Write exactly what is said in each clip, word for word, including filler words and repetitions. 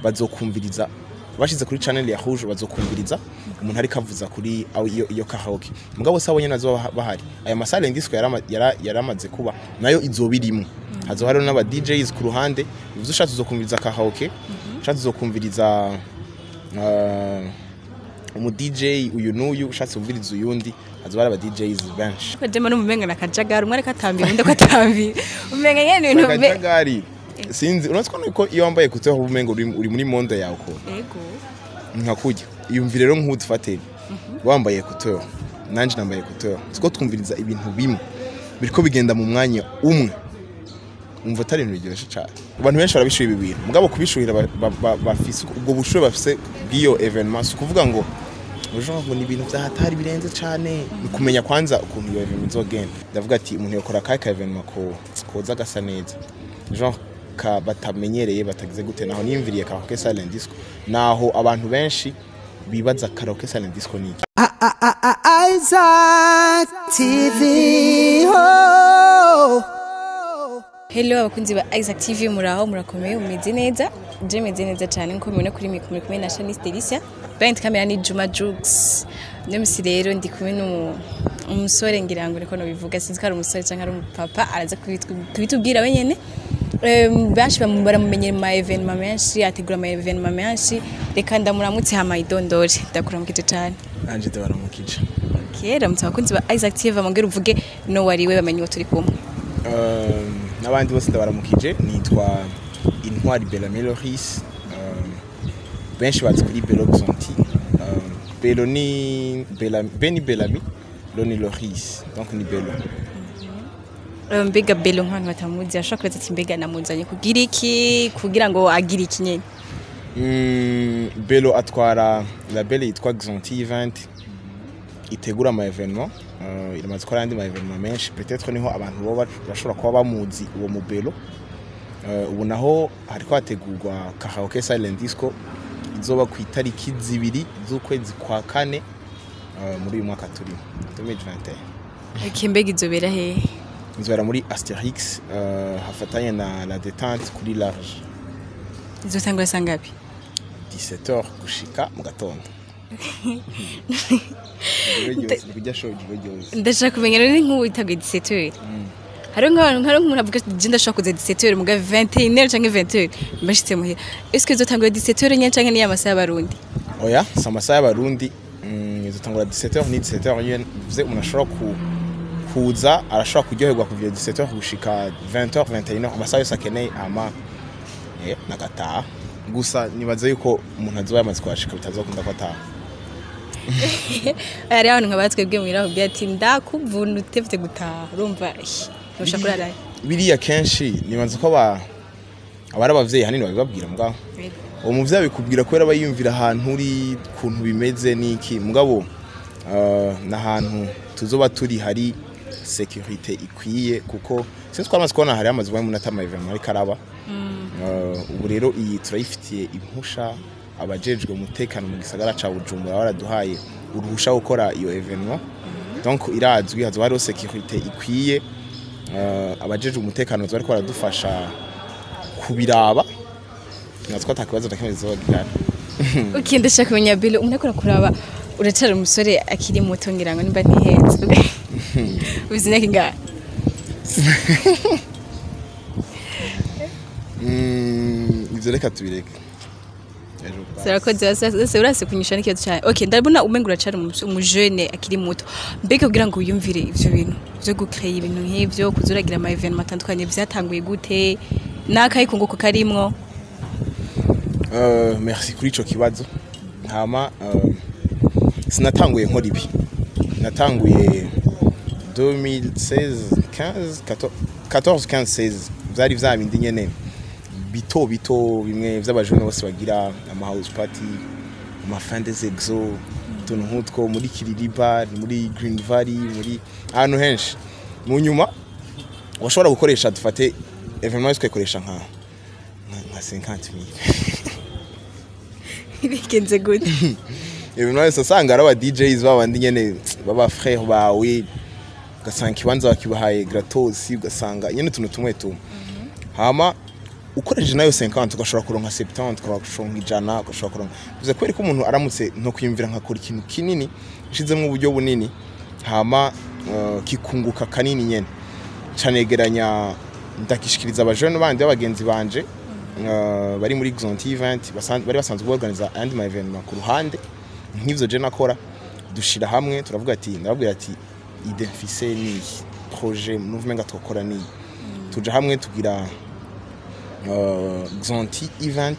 bazokumviriza bashize kuri channel ya Rouge bazokumviriza umuntu ari kavuza kuri iyo iyo karaoke mugabo sabonye nazo bahari aya masale ndisco yaramaze kuba nayo izobirimo hazo hariho n'aba D Js ku ruhande bivuze ushatse uzokumviriza karaoke ushatse uzokumviriza umu D J uyu n'uyu ushatse kumviriza uyundi hazo bari aba D Js benshi ko demo n'umumenga nakajagara umwe ariko atambira undi ko atambira umenga yene ibintu akajagari sinzi unatsiko nuko iyo wambaye kuteho ubumengo uri muri monde yawe ko yego nkakujya iyumvire rero nk'udufate wambaye kuteho nanje nambaye kuteho siko twumviriza ibintu bimwe biriko bigenda mu mwanya umwe umva atari ibintu biryoshye cyane abantu benshi barabishuye ibi bintu mugabo kubishuhira bafise ubwo bushuhe bafise bw'iyo evenement so kuvuga ngo ujo ngo ni ibintu byahatari birenze cyane kumenya kwanza ukuntu iyo evenement izogenda ndavuga ati umuntu yakora kaka evenement ko koza gasa neza genre ka batamenyereye batagize gute naho nimviriye karaoke silent disco naho abantu benshi bibaza karaoke silent disco niki Isaac T V ho Hello abakunzi ba Isaac T V muraho murakomeye umeze neza je meze neza cyane nko mubona kuri mikoro kumwe na Shanice Delicia Brand camera ni Juma Jux nemisi rero ndi kumwe no umusore ngira ngo niko no bivuga sinzi ko ari umusore cyangwa ari umupapa araza kubitubwira wenyene bashi baramumenye mu evenement menshi ategura mu evenement menshi reka ndamuramutse hama idondore ndakuramukije cyane anje ndabaramukije okay ramutse abakunzi ba Isaac T V bamongera uvuge no wari we bamenye turi kumwe um nabandi bose ndabaramukije nitwa Intwari Belameloris um benshi bazi kuri Belo Xanti um Belo ni Belami Beni Belami Loni Loris donc ni Belo mbega Belo nk'abantu batamuzi ashaka kweza ati mbega namuzanye kugira iki kugira ngo agira iki nyene mm Belo atwara la Belle yitwa Xanti event itegura ama evenement uh, iramaze ko andi ma evenement menshi peut-être niho abantu bo bashobora kuba bamuzi uwo mu Belo uh, ubu naho hariko hategurwa karaoke silent disco izoba ku itariki zibiri z'ukwezi kwa kane uh, muri uyu mwaka turi deux mille vingt et un okay mbega izobera he izobera muri Astérix uh, hafatanye na la détente kuri large izotangwa sangapi dix-sept heures gushika mu gatondo ndashaka kumenya rero nk'ubu itagwe dix-sept heures hari nk'abantu nk'aho umuntu avuga ati ndashaka kuza dix-sept heures muga vingt et une heures cyangwa vingt heures mbashitse muhira est-ce que izotangwa dix-sept heures nyine cyangwa ni amasaha y'abarundi oya sa amasaha y'abarundi izotangwa dix-sept heures ni dix-sept heures nyine bivuze umuntu ashobora ku kuza arashobora kuryoherwa kuva dix-sept heures gushika vingt heures vingt et une heures amasaha yose akeneye ama eh nagataha gusa nibaza yuko umuntu azoba yamaze kwashika bitazokunda ko ataha ari abantu nkabatwebwe mu iraho byati ndakuvuna utevye gutaha urumva ntusha kurara biriya kenshi nibaza ko aba abari abavyeyi hanini babibabwira mugabo uwo muvyeyi bikubwira ko yaba yiyumvira ahantu uri kuntu bimeze niki mugabo uh, na hantu tuzoba turi hari sécurité ikwiye kuko sinzi ko amaze kubona hari amaze bamwe munatama evenement ari karaba ubu rero iyi turayifitiye impusha abajejwe umutekano mu gisagara ca Bujumbura baraduhaye uruhusha gukora iyo evenement donc irazwi hazo hariho sécurité ikwiye abajejwe umutekano bari ko baradufasha kubiraba natwe atakibazo nakimeze zogikana okay ndashaka kumenya Belo umuntu akora kuraba uracara umusore akiri muto ngira ngo nimba ntihetse ubizina kinga mm ivyo reka tubireke Sarakoze sasa urase kunyisha n'ikiyo cyane okay ndabona umenga uracara mu jeune akiri muto mbega kugira ngo uyumvire ivyo bintu byo gucreate ibintu nk'ivyo kuzuragira ama evenement atandukanye byatanguye gute nakayi kunguko karimwo euh merci kuri ico kibazo hama uh, sinatanguye nkora ibi natanguye deux mille seize quinze quatorze quinze seize byari vyabindi nyene bito bito bimwe vy'abajone bose bagira ama house party ama fin des exo tuntu nkutwo muri Kiririba muri Green Valley muri ahantu henshi mu nyuma washobora gukoresha dufate evenement twikoresha nka nka cinquante mille bikenze gute evenement sasanga aba D Js babandi nyene baba frère bawe ugasanga kibanza bakibahaye gratos ugasanga nyene tuntu tumwe tu hama ukoreje nayo cinquante ugashobora kuronka septante ukashonga ijana ugashobora kuronka bivuze kweri ko umuntu aramutse no kwiyumvira nkakora ikintu kinini ishizemo uburyo bunini hama uh, kikunguka kanini nyene canegeranya ndakishikiriza abajene bandi babagenzi banje uh, bari muri Xonti event bari basanzwe organiza andi ma evenement ku ruhande nk'ivyo je nakora dushira hamwe turavuga ati ndababwira ati identifier ni projet movement gatokora ni tuja hamwe tugira uh, Xonti event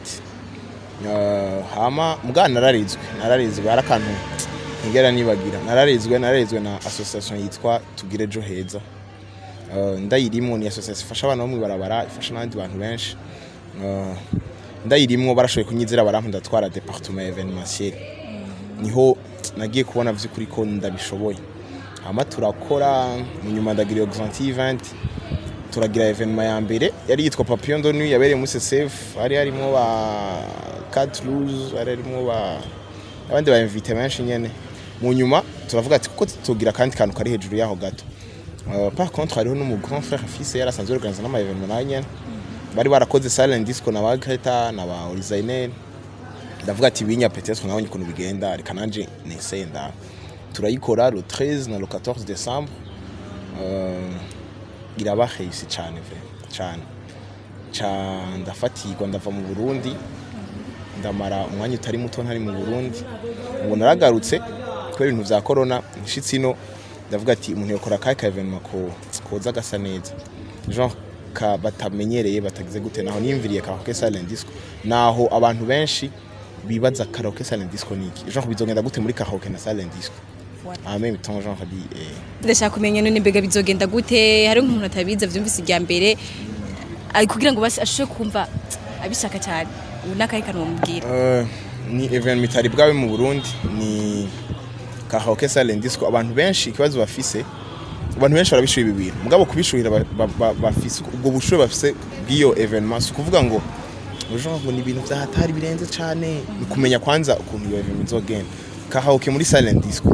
uh, hama mugana nararizwe nararizwe arakantu ngera nibagira nararizwe nararizwe na association yitwa Tugire jo heza uh, ndayirimo ni association ifasha abana bo mu barabara ifasha n'abandi bantu benshi uh, ndayirimo barashoye kunyizira barampa ndatwara département événementiel niho nagiye kubona vy'ukuri ko ndabishoboye hama turakora mu nyuma ndagira iyo Xonti event turagira evenement ya mbere yari yitwa Papillon de nuit yabereye mu C C F ari harimo ba quatre rouge ari harimo ba abandi ba invité benshi nyene mu nyuma turavuga ati kuko tugira kandi kantu kari hejuru yaho gato uh, par contre hariho no mu grand frère fils yari asanzwe organiza n'ama evenement na nyene bari barakoze silent disco na ba Greta na ba Original ndavuga ati binya peut-être nkabonye ukuntu bigenda reka nanje nesenda turayikora le treize na le quatorze décembre euh iraba réussi cyane ve cyane cha ndafatirwa ndava mu Burundi ndamara umwanya utari muto ntari mu Burundi ubu naragarutse kubera ibintu vya corona nshitsino ndavuga ati umuntu yakora kai ka evenement ko koza gasa neza genre ka batamenyereye batagize gute naho nimviriye ka ke silent disco naho abantu benshi bibaza karaoke silent disco niki genre bizogenda gute muri karaoke na silent disco en même temps genre di eh ndashaka kumenya none mbega bizogenda gute hari umuntu atabiza vyumvise ijya mbere ari kugira ngo basi ashushe kumva abishaka cyane unakaye kanwa mubwira euh ni evenement mitari bwawe mu Burundi ni karaoke silent disco abantu benshi kibazo bafise abantu benshi barabishuye ibintu mugabo kubishuhira bafise ubwo bushuye bafise bw'iyo evenement so kuvuga ngo genre ngo ni ibintu byahatari birenze cyane kumenya kwanza ukuntu iyo evenement izogenda karaoke muri silent disco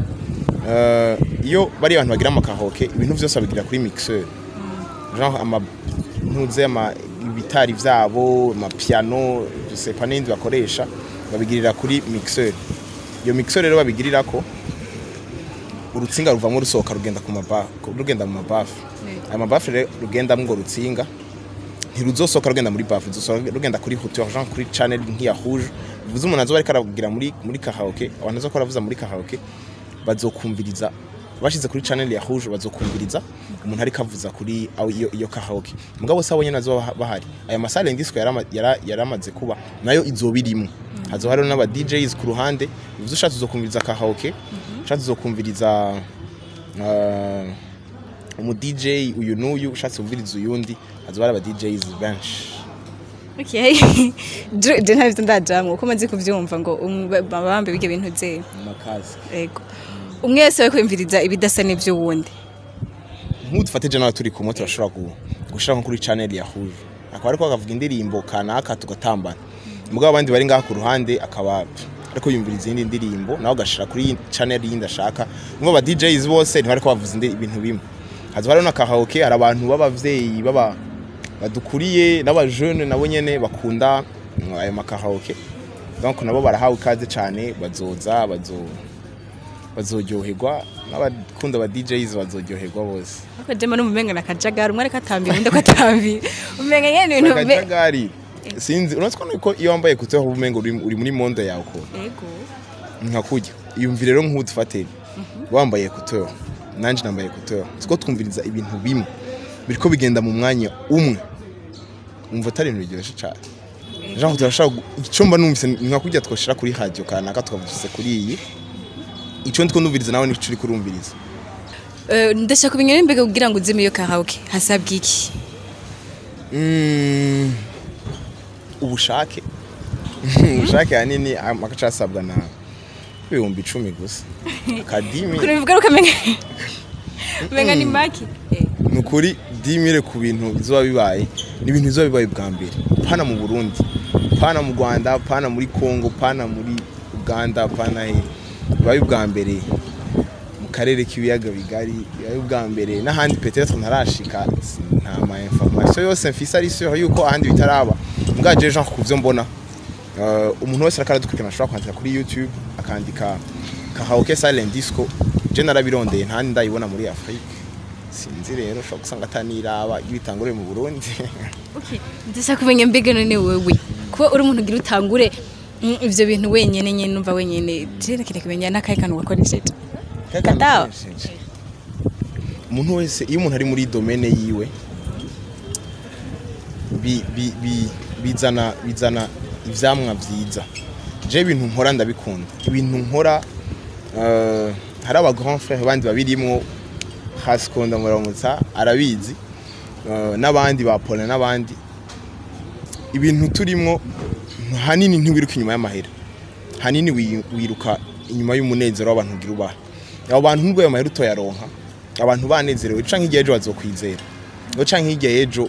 euh iyo bari abantu bagira amakahoke ibintu byose babigira kuri mixeur genre ama ntuze ama ibitari vyabo ama piano je sais pas n'indi bakoresha babigirira kuri mixeur iyo mixeur rero babigirira ko urutsinga ruvamo rusohoka rugenda ku maba rugenda mu mabafu aya mabafu rero rugenda ngo rutsinga ntiruzosohoka rugenda muri bafu ruzosohoka rugenda kuri hauteur genre kuri channel nk'iya rouge bivuze umuntu azoba ariko aragira muri muri karaoke abantu azo koravuza muri karaoke bazokumviriza bashize kuri channel ya rouge bazokumviriza umuntu ari kavuza kuri iyo iyo karaoke mugabo sabonye nazo bahari aya masale ndisco yaramaze kuba nayo izobirimo hazo hariho n'aba D Js ku ruhande bivuze ushatse uzokumviriza karaoke ushatse uzokumviriza uh, umu D J uyu n'uyu ushatse umviriza uyundi hazo hari aba D Js benshi. Okay. Je ntabwo ndajamwe uko maze kuvyumva ngo bambe bige bintu ze makazi. Yego. Umwe wese we kwimviriza ibidasa n'ivyo wundi. Nk'udufate je nawe turi kumwe turashobora gushira kuri channel ya Rouge. Akaba ariko akavuga indirimbo kanaka tugatambana. Mugabo abandi bari ngaha ku ruhande akaba ariko yumviriza indi ndirimbo nawe gashira kuri channel yindi ashaka. Ngo ba D Js bose ntibariko bavuza ibintu bimwe. Hazo hariho na karaoke hari abantu b'abavyeyi baba badukuriye n'abajene nabo nyene bakunda ayo makaraoke donc nabo barahawe kaze cyane bazoza bazo bazoryoherwa n'abakunda ba D Js bazoryoherwa bose akajema n'umumenga nakajagara umwe ariko atambira undi ko atambira umenga nyene ibintu nakajagari sinzi unatsiko nuko iyo wambaye kuteho ubumengo uri muri mondo yawe ko yego nkakujya iyumvire rero nk'udufate wambaye kuteho nanje nambaye kuteho siko twumviriza ibintu bimwe biriko bigenda mu mwanya umwe umva tari ibintu biryoshe cyane genre turashaka icomba numvise nka kujya twoshira kuri radio kanaka tukavuze kuri iyi ico ndiko ndumviriza nawe nico uri kurumviriza eh ndashaka kubinyera imbega kugira ngo uzime iyo karaoke hasabwe iki mm ubushake ubushake hanini akacasabwa na ibihumbi icumi gusa akadimi kuri bivuga ukamenya menga ni maki nukuri dimire ku bintu bizoba bibaye ni ibintu bizoba bibaye bwa mbere pana mu Burundi pana mu Rwanda pana muri Kongo pana muri Uganda pana he bibaye bwa mbere mu karere k'ibiyaga bigari bibaye bwa mbere n'ahandi peut-être ntarashika nta ma information yose mfise ari sûr yuko ahandi bitaraba mwaje Jean kuvyo mbona umuntu wese akaradukurikirana ashobora kwandika kuri YouTube akandika karaoke silent disco je narabirondeye ntandi ndayibona muri Afrique sinzi rero ushobora gusanga ataniraba ibitangure mu Burundi. Okay, ndashaka kumenya mbega none wewe kuba uri umuntu ugira utangure ivyo bintu wenyene nyene numva wenyene je nakire kumenya nakaye kantu wakoresheje katawa umuntu wese iyo umuntu ari muri domaine yiwe bi bi bi bizana bizana ivyamwa vyiza je ibintu nkora ndabikunda ibintu nkora uh, hari aba grand frère bandi babirimwo haskunda muramutsa arabizi uh, nabandi ba Paul nabandi ibintu turimwo hanini ntiwiruka inyuma y'amahera hanini wiruka inyuma y'umunezero w'abantu ugira ubaha abo bantu nubwo ayo mahera utoyaronka abantu banezerewe canke igihe ejo bazokwizera ngo canke igihe ejo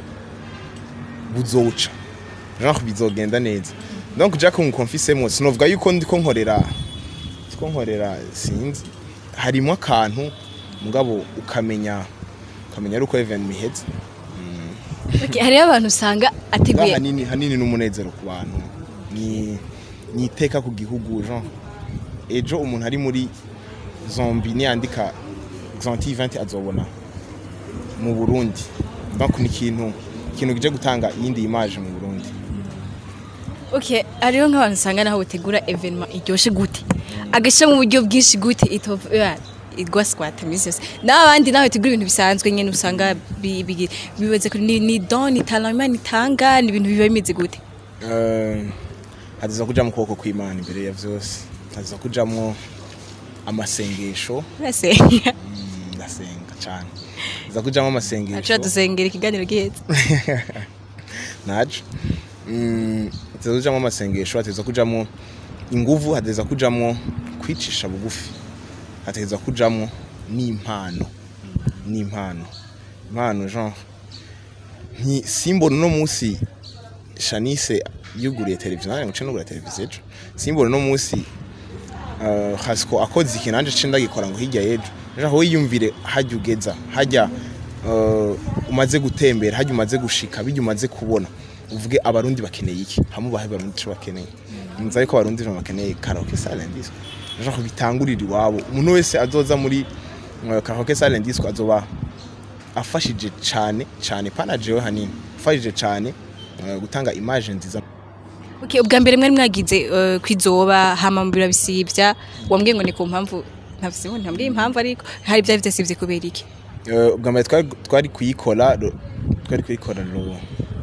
buzoca naho bizogenda neza donc Jack nkumfisemo sinovuga yuko ndiko nkorera ndiko nkorera sinzi harimo akantu mugabo ukamenya ukamenya ruko event mihetse. Okay, hari abantu usanga ateguye hanini hanini n'umunezero ku bantu ni niteka ku gihugu Jean ejo umuntu ari muri zombie ni andika Xanti event azobona mu Burundi donc ni kintu kintu gije gutanga yindi image mu Burundi. Okay, ariyo nk'abantu usanga naho utegura evenement iryoshe gute agasha mu buryo bwinshi gute ito igwa squat misses n'abandi naho utegura ibintu bisanzwe nyene usanga bibaze kuri ni don ni talent ni tanga ni ibintu biba bimeze gute. Eh haza kuja mu kuboko kw'Imana imbere ya vyose haza kujamwo amasengesho nasenga nasenga cyane haza kujamwo amasengesho acha dusengera ikiganiro gihetse naje mm haza kujamwo amasengesho haza kujamwo inguvu haza kujamwo kwicisha bugufi haza kujamwo n'impano n'impano impano genre ni simbolo no musi Shanice yuguriye televiziyo nanje nguce nugura televiziyo simbolo no musi uh, hasko akoze ikinanje cinda gikora ngo hirya yejo aho yiyumvire hajya ugeza hajya uh, umaze gutembera hajya umaze gushika bijya umaze kubona uvuge abarundi bakeneye iki hamu bahe barundi cyo bakeneye nza yuko abarundi bakeneye karaoke silent disco aho bitangurira iwabo umuntu wese azoza muri uh, karaoke silent disco azoba afashije cyane cyane Partage yo hanini afashije cyane uh, gutanga image nziza. Okay, ubwa mbere mwari mwagize uh, kwizoba hama mbira bisivya wambwiye ngo ni ku mpamvu ntafise ngo ntambwiye impamvu ariko hari bya bitesivye kubera iki. Uh, ubwa mbere twari twari kuyikora twari kuyikora no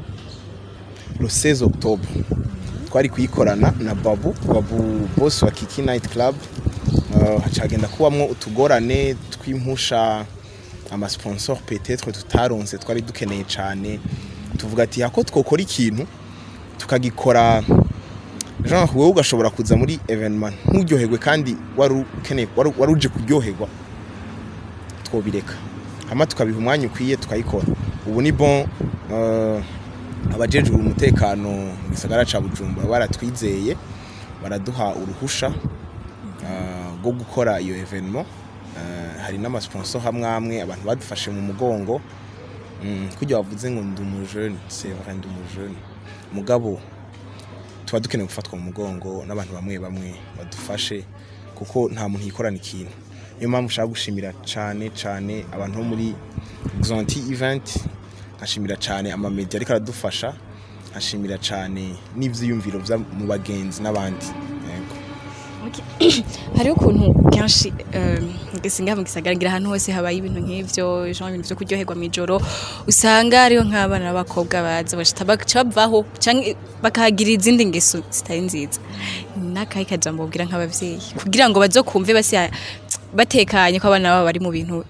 le seize octobre twari kuyikorana na Babu Babu boss wa Kiki Night Club uh, hacagenda kuwamwo utugorane twimpusha ama sponsor peut-être tutaronse twari dukeneye cyane tuvuga ati hako twokora ikintu tukagikora genre wewe ugashobora kuza muri evenement ntujyoherwe kandi wari ukeneye wari uje kuryoherwa twobireka hama tukabiha umwanya ukwiye tukayikora ubu ni bon uh, abajejwe umutekano mu gisagara ca Bujumbura baratwizeye baraduha uruhusha uh, go gukora iyo evenement uh, hari n'ama sponsor hamwe amwe abantu badufashe mu mugongo mm, kujya bavuze ngo ndi umujeune c'est vrai ndi umujeune mugabo tuba dukeneye gufatwa mu mugongo n'abantu bamwe bamwe badufashe kuko nta muntu yikorana ikintu niyo mpamvu ushaka gushimira cyane cyane abantu bo muri Xanti event nkashimira cyane ama media ariko aradufasha nkashimira cyane n'ivyiyumviro bya mu bagenzi n'abandi yego. Okay. Hari ukuntu kenshi ngisinga mu gisagara ngira ahantu hose habaye ibintu nk'ivyo genre ibintu byo kuryoherwa mu ijoro usanga ariyo nk'abana n'abakobwa baza bashita bavaho canke bakahagira izindi ngeso zitari nziza nakaye kajambo ubwira nk'abavyeyi kugira ngo bazokumve basi batekanye ko abana babo bari mu bintu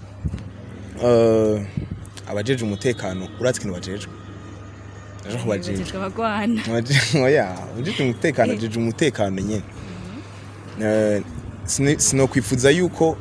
uh, abajeje umutekano uratse kintu bajeje aje kubajeje bagwana oya ujeje umutekano ajeje umutekano nyene eh sino kwifuza yuko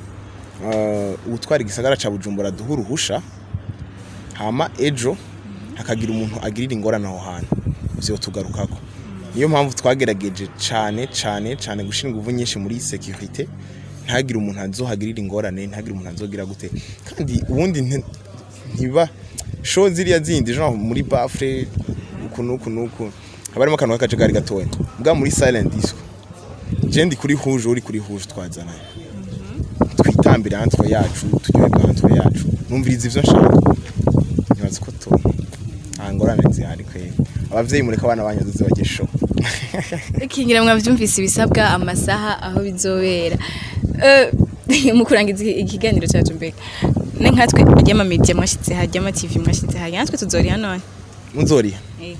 uh, ubutwara igisagara ca Bujumbura duhuruhusha hama ejo hakagira umuntu agirira ingorane aho hantu byo tugarukako niyo mpamvu twagerageje cyane cyane cyane gushira inguvu nyinshi muri sécurité ntagira umuntu azohagirira ingorane ntagira umuntu azogira gute kandi ubundi ntiba show ziriya zindi genre muri bafre uku nuku nuku habarimo kanwa kajagari gatoya mbwa muri silent disco je ndi kuri huje uri kuri huje twazana twitambira antwe yacu turyoherwa antwe yacu numviriza ivyo nshaka nibaza ko to angorane zihari kwe abavyeyi mureka abana banyaduze bagesho ikingira mwavyumvise ibisabwa amasaha aho bizobera eh mu kurangiza ikiganiro cyacu mbere ne nkatwe ajyama media mwashitse hajyama T V mwashitse hajya natwe tuzori hano muzori eh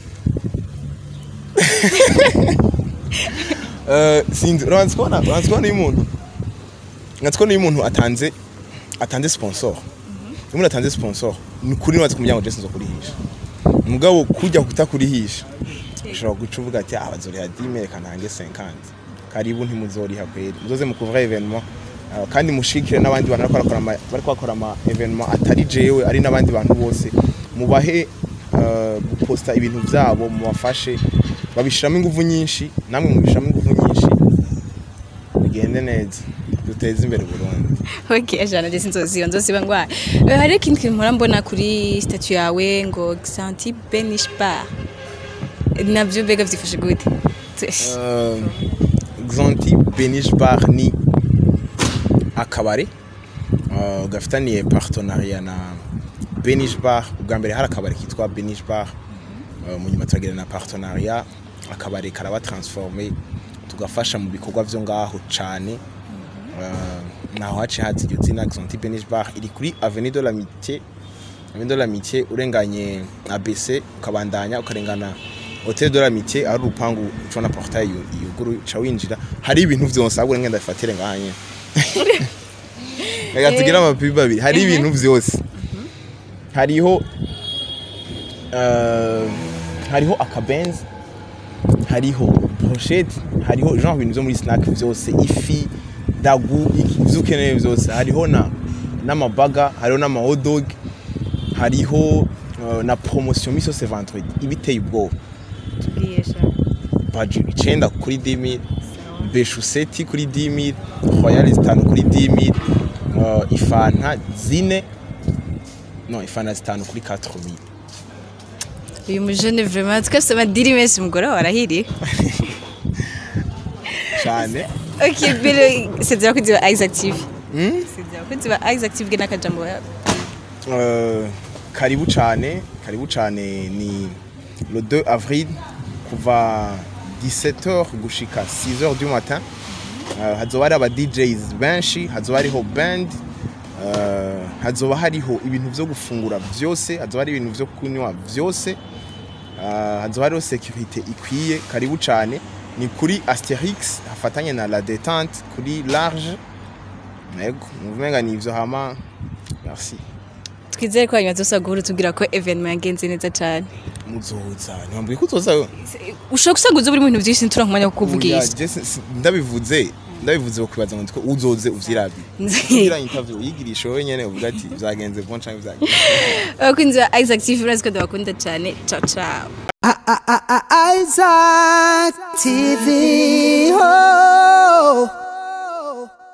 eh sinzi uranzi kona uranzi kona umuntu natwo ni umuntu atanze atanze sponsor umuntu atanze sponsor ni kuri nwaze kumujyango Jason zo kurihisha mugabo kujya kutakurihisha ushobora gucuvuga ati abazori ya dix kanange cinquante karibu ntimuzori hakweri muzoze mu couvrir événement kandi mushikire n'abandi bantu bakora bakora bari kwakora ama événement atari jewe ari n'abandi bantu bose mubahe guposta ibintu byabo mubafashe babishiramo ingufu nyinshi namwe mubishiramo ingufu nyinshi bigende neza duteze imbere Burundi. Okay, ajana je sinzoziyo nzoziba ngwa. Hari ikintu kimpora mbona kuri statut yawe ngo Xanti Benishpa. Navyo bega vyifashe gute? Euh Xanti Benishpa ni akabare uh, gafitaniye partenariat na Benishpa ubwa mbere hari akabare kitwa Benishpa uh, mu nyuma turagira na partenariat akabare karaba transformer tugafasha mu bikorwa vyo ngaho cane uh, naho haci hazi iryo zina Xanti Benishpa iri kuri Avenue de l'Amitié Avenue de l'Amitié urenganye A B C ukabandanya ukarengana Hotel de l'Amitié ari urupangu ucona Partage yuguru ca winjira hari ibintu vyose ahubwo ngenda bifatire ngahanye Ega tugira amapipi babiri hari ibintu vyose hariho uh, hariho akabenz hariho brochette hariho genre ibintu byo muri snack vyose ifi dagu ivyukeneye vyose hariho na n'amabaga hariho n'ama hot dog hariho uh, na promotion miso ce vendredi ibiteye ubwo tubiyesha budget icenda kuri dix mille beshuseti kuri dix mille royal zitanu kuri dix mille uh, ifanta zine no ifanta zitanu kuri quatre mille uyu mujene vraiment twese madiri menshi mugora warahiri cyane. Okay, bile c'est ko diba Isaac T V hmm c'est ko diba Isaac T V gena kajambo euh karibu cyane karibu cyane ni le deux avril kuva dix-sept heures gushika six heures du matin uh, hazoba ari aba D Js benshi hazoba hariho band uh, hazoba hariho ibintu byo gufungura byose hazoba hari ibintu byo kunywa byose uh, hazoba hariho sécurité ikwiye karibu cyane ni kuri Astérix hafatanye na la détente kuri large nego muvumenga ni ivyo hama merci twizere ko abanyazo saguru tugira ko evenement yagenze neza cyane muzoza ntambwiye ko uzoza ushaka gusaguza buri muntu byinshi ntura nkumanya kukuvugisha ndabivuze ndabivuze bakwibaza ngo uzoze uvyirabi ngira interview yigirisha wowe nyene uvuga ati byagenze bon cyane byagenze akunze Isaac T V ko ndabakunda cyane ciao ciao Isaac T V oh